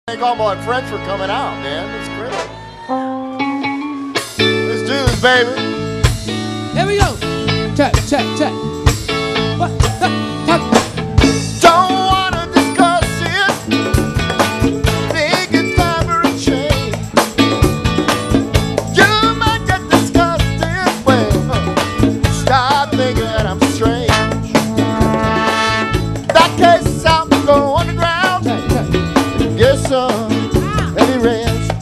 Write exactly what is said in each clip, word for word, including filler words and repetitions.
Thank all my friends for coming out, man. It's great. Let's do this, baby. Here we go. Check, check, check. What? Don't wanna discuss it. Think it's time for a change. You might get disgusted. Well, stop thinking that I'm strange. That case, I'm go underground. Check, check. Get some heavy rest.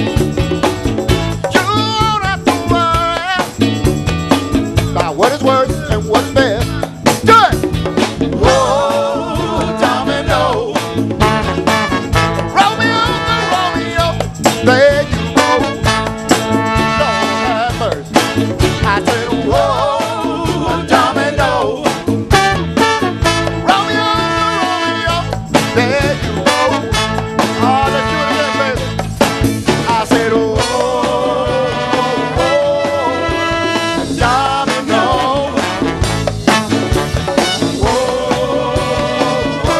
You won't have to worry about what is worse and what's best. Do it! Whoa, domino. Romeo, Romeo, there you go. Lord have mercy. I said, whoa, domino. Romeo, Romeo, there you go. Oh, let's do it again, baby. I said, oh, oh, oh, domino. Oh, oh,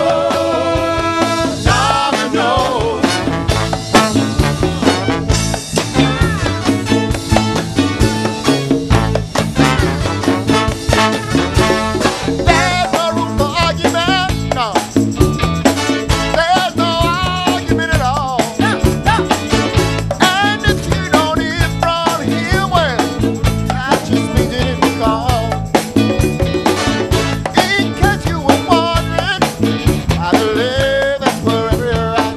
domino. There's no room for argument, no. There's no argument at all. And if you don't hear from him, well, that just means you didn't call. In case you were wondering, I believe that's forever right.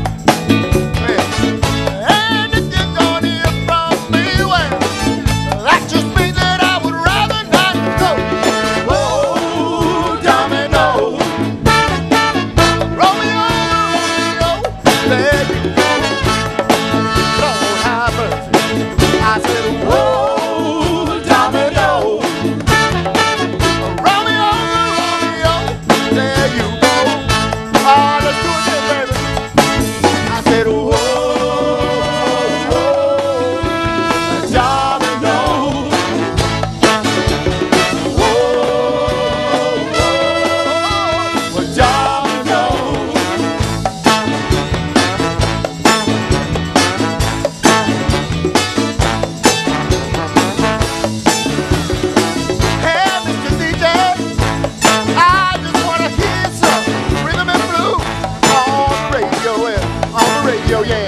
And if you don't hear from me, well, that just means that I would rather not go. Whoa, domino. Romeo, Romeo, there you go. Lord have mercy. I said, whoa, domino. Romeo, Romeo, there you go. Oh, let's do it again, baby. I said, whoa, domino. Whoa, domino. Hey, Mister D J, I just wanna hear some rhythm and blues on the radio, yeah, on the radio, yeah.